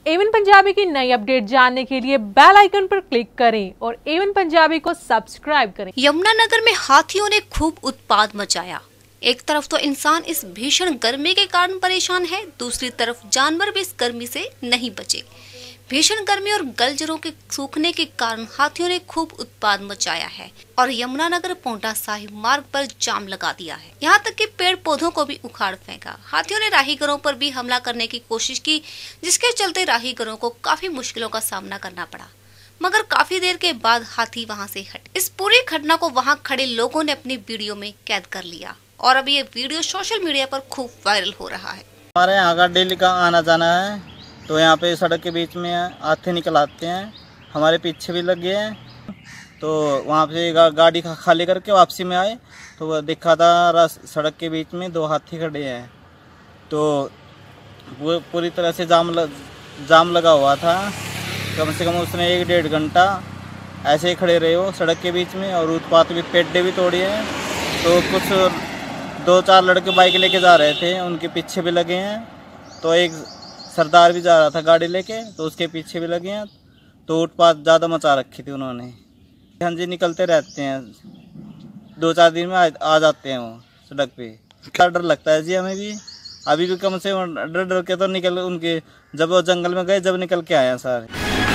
A1 Punjabi की नई update जानने के लिए बेल आइकन पर क्लिक करें और A1 पंजाबी को सब्सक्राइब करें। यमुनानगर में हाथियों ने खूब उत्पात मचाया। एक तरफ तो इंसान इस भीषण गर्मी के कारण परेशान है, दूसरी तरफ जानवर भी इस गर्मी से नहीं बचे। भीषण गर्मी और गलजरों के सूखने के कारण हाथियों ने खूब उत्पात मचाया है और यमुनानगर पोंटा साहिब मार्ग पर जाम लगा दिया है। यहाँ तक कि पेड़ पौधों को भी उखाड़ फेंका। हाथियों ने राहगीरों पर भी हमला करने की कोशिश की, जिसके चलते राहगीरों को काफी मुश्किलों का सामना करना पड़ा, मगर काफी देर के बाद हाथी वहां से हटे। इस पूरी घटना को वहां खड़े लोगों ने अपनी वीडियो में कैद कर लिया और अब ये वीडियो सोशल मीडिया पर खूब वायरल हो रहा है। हमारे यहाँ का डेली का आना जाना है, तो यहाँ पे सड़क के बीच में हाथी निकल आते हैं, हमारे पीछे भी लगे हैं। तो वहाँ पे गाड़ी खाली करके वापसी में आए तो वह देखा था सड़क के बीच में 2 हाथी खड़े हैं। तो वो पूरी तरह से जाम लगा हुआ था। कम से कम उसने 1-1.5 घंटा ऐसे ही खड़े रहे हो सड़क के बीच में और उत्पात भी पेड्डे भी तोड़े हैं। तो कुछ 2-4 लड़के बाइक लेके जा रहे थे, उनके पीछे भी लगे हैं। तो एक सरदार भी जा रहा था गाड़ी लेके, तो उसके पीछे भी लगे हैं। तो उत्पात ज़्यादा मचा रखी थी उन्होंने। हाँ जी, निकलते रहते हैं, 2-4 दिन में आ जाते हैं वो सड़क पे। क्या डर लगता है जी हमें भी, अभी भी कम से कम डर के तो निकल उनके जब वो जंगल में गए जब निकल के आए हैं सारे।